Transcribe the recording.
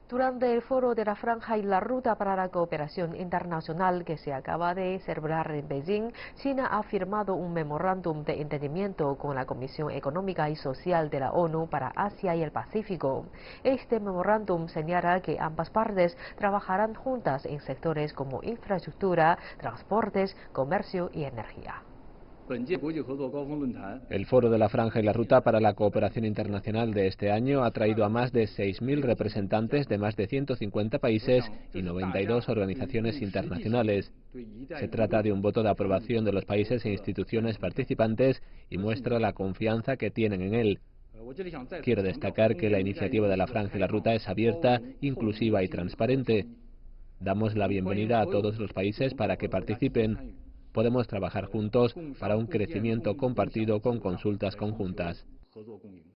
Durante el Foro de la Franja y la Ruta para la Cooperación Internacional que se acaba de celebrar en Beijing, China ha firmado un memorándum de entendimiento con la Comisión Económica y Social de la ONU para Asia y el Pacífico. Este memorándum señala que ambas partes trabajarán juntas en sectores como infraestructura, transportes, comercio y energía. El Foro de la Franja y la Ruta para la Cooperación Internacional de este año ha traído a más de 6.000 representantes de más de 150 países y 92 organizaciones internacionales. Se trata de un voto de aprobación de los países e instituciones participantes y muestra la confianza que tienen en él. Quiero destacar que la iniciativa de la Franja y la Ruta es abierta, inclusiva y transparente. Damos la bienvenida a todos los países para que participen. Podemos trabajar juntos para un crecimiento compartido con consultas conjuntas.